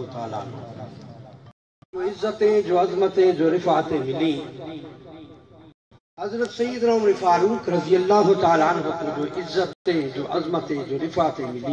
تعالیٰ عنہ. جو عزتیں، جو عظمتیں، جو رفعتیں ملی حضرت سیدنا عمر فاروق رضی اللہ تعالیٰ عنہ کو جو عزتیں، جو عظمتیں، جو رفعتیں ملی،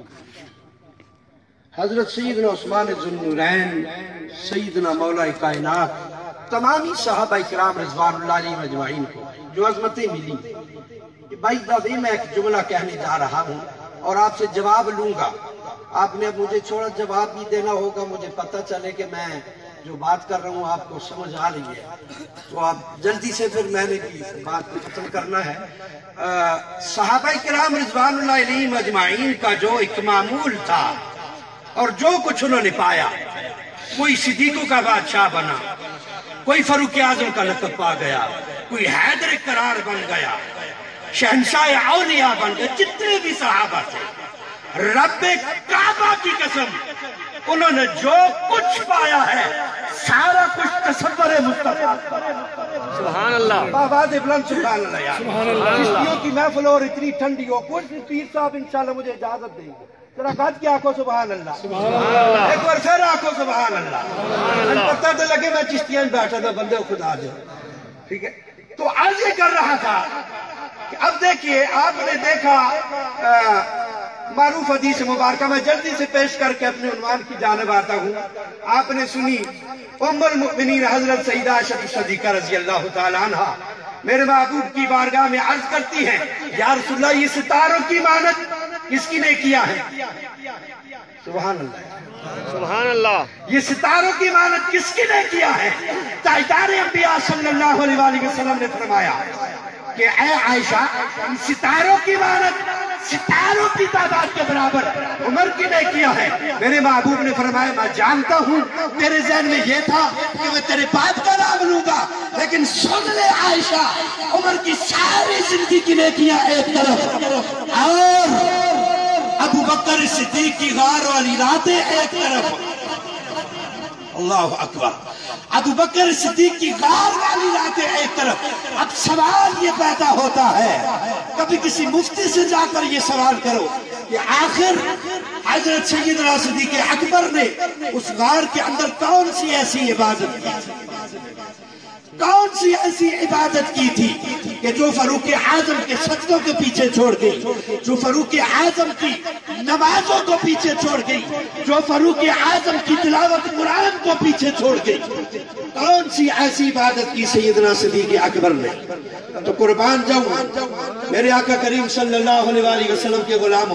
حضرت سیدنا عثمان ذو النورین، سیدنا مولا کائنات، تمامی صحابہ کرام رضوان اللہ علیہ مجمعین کو جو عظمتیں ملی. بھائی دفعہ میں ایک جملہ کہنے جا رہا ہوں اور آپ سے جواب لوں گا. آپ نے مجھے چھوڑا جواب بھی دینا ہوگا، مجھے پتہ چلے کہ میں جو بات کر رہا ہوں آپ کو سمجھ آ رہی ہے، تو آپ جلدی سے پھر میں نے بھی بات ختم کرنا ہے. صحابہ کرام رضوان اللہ علیہ مجمعین کا جو ایک معمول تھا اور جو کچھ انہوں نے پایا، کوئی صدیقوں کا بادشاہ بنا، کوئی فاروق اعظم کا لقب پا گیا، کوئی حیدر قرار بن گیا، شہنشاہ اولیاء بن گئے. جتنے بھی صحابہ تھے، رب کعبہ کی قسم انہوں نے جو کچھ پایا ہے سارا کچھ تصور مصطفیٰ. سبحان اللہ. آواز بلند سبحان اللہ یار. چشتیوں کی محفل اور اتنی ٹھنڈی ہو، کچھ پیر صاحب انشاءاللہ مجھے اجازت دیں گے. ذرا گھٹ کے آنکھوں سبحان اللہ. ایک بار پھر آنکھوں سبحان اللہ. پتہ تو لگے میں چشتیاں بیٹھا تھا بندے خدا دے. ٹھیک ہے، تو عرض یہ کر رہا تھا کہ اب دیکھیے آپ نے دیکھا معروف حدیث مبارکہ میں جلدی سے پیش کر کے اپنے عنوان کی جانب آتا ہوں. آپ نے سنی ام المؤمنین حضرت سیدہ عائشہ صدیقہ رضی اللہ تعالیٰ عنہ میرے محبوب کی بارگاہ میں عرض کرتی ہیں، یا رسول اللہ یہ ستاروں کی مانت کس کی نے کیا ہے؟ سبحان اللہ. سبحان اللہ. یہ ستاروں کی مانت کس کی نے کیا ہے؟ تاجدار انبیاء صلی اللہ علیہ وآلہ وسلم نے فرمایا کہ اے عائشہ، ستاروں کی مانت ستاروں کی تعداد کے برابر عمر کی نے کیا ہے. میرے محبوب نے فرمایا میں جانتا ہوں تیرے ذہن میں یہ تھا کہ میں تیرے باپ کا نام لوں گا، لیکن سن لے عائشہ، عمر کی ساری زندگی کی نیکیاں ایک طرف اور ابو بکر صدیق کی غار والی راتیں ایک طرف. اللہ اکبر. ابو بکر صدیق کی غار والی راتیں ایک طرف. اب سوال یہ پیدا ہوتا ہے، کبھی کسی مفتی سے جا کر یہ سوال کرو کہ آخر حضرت سیدنا صدیق اکبر نے اس غار کے اندر کون سی ایسی عبادت کی تھی، کون سی ایسی عبادت کی تھی کہ جو فاروق اعظم کے سجدوں کے پیچھے چھوڑ گئی، جو فاروق اعظم کی نمازوں کو پیچھے چھوڑ گئی، جو فاروق اعظم کی تلاوت قرآن کو پیچھے چھوڑ گئی. کون سی ایسی عبادت کی سیدنا صدیق اکبر نے؟ تو قربان جاؤں میرے آقا کریم صلی اللہ علیہ وآلہ وسلم کے غلاموں،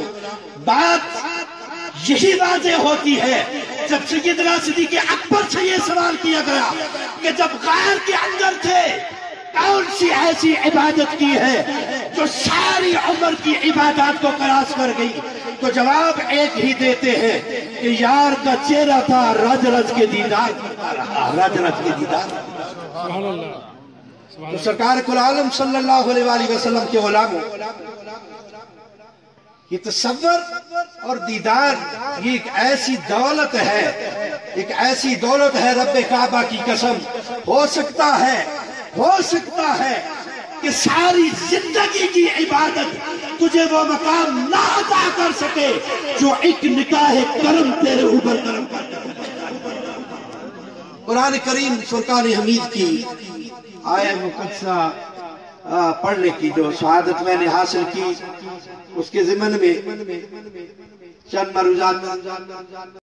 بات یہی واضح ہوتی ہے جب سیدنا صدیق اکبر سے یہ سوال کیا گیا کہ جب غار کے اندر تھے کون سی ایسی عبادت کی ہے جو ساری عمر کی عبادات کو کراس کر گئی، تو جواب ایک ہی دیتے ہیں کہ یار کا چہرہ تھا رج رج کے دیدار کرتا رہا، رج رج کے دیدار. تو سرکار کل عالم صلی اللہ علیہ وآلہ وسلم کے غلاموں، یہ تصور اور دیدار یہ ایک ایسی دولت ہے، ایک ایسی دولت ہے رب کعبہ کی قسم. ہو سکتا ہے کہ ساری زندگی کی عبادت تجھے وہ مقام نہ عطا کر سکے جو ایک نکاح کرم تیرے اوپر کرم کرتا. قرآن کریم فرقان حمید کی آیہ مقدسہ پڑھنے کی جو سعادت میں نے حاصل کی، اس کے ضمن میں چند مروزات